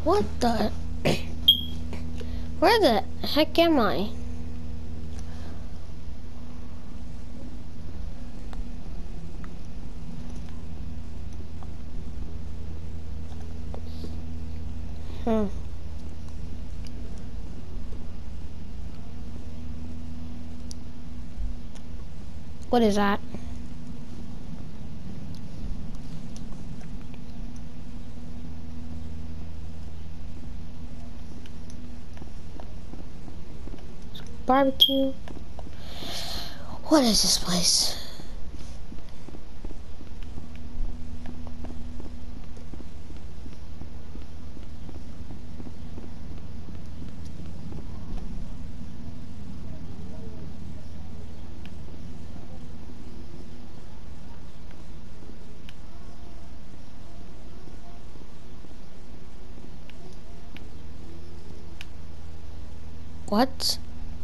What the? Where the heck am I? What is that? Barbecue. What is this place? What?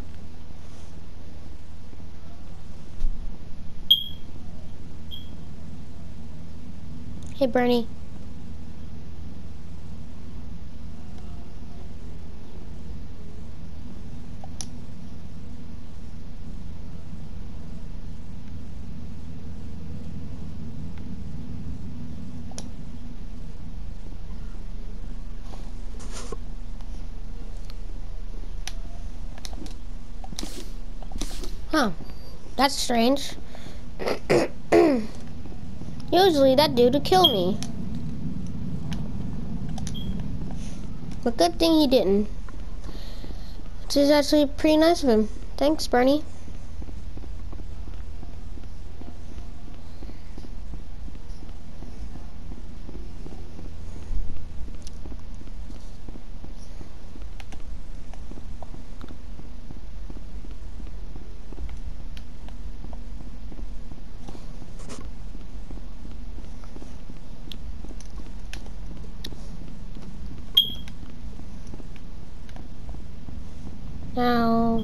Hey, Bernie. Huh. That's strange. Usually that dude would kill me. But good thing he didn't. Which is actually pretty nice of him. Thanks, Bernie. Now,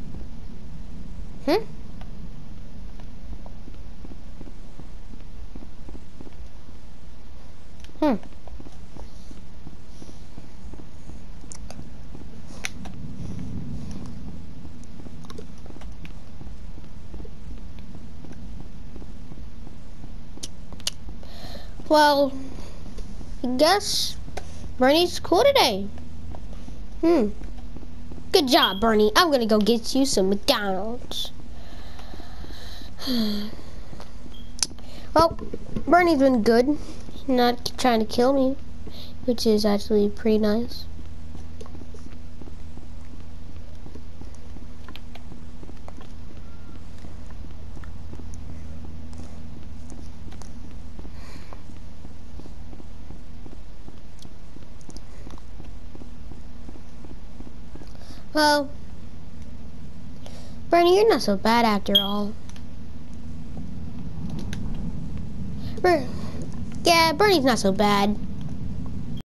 Well, I guess Bernie's cool today. Good job, Bernie. I'm gonna go get you some McDonald's. Well, Bernie's been good. He's not trying to kill me, which is actually pretty nice. Well, Bernie, you're not so bad after all. Yeah, Bernie's not so bad.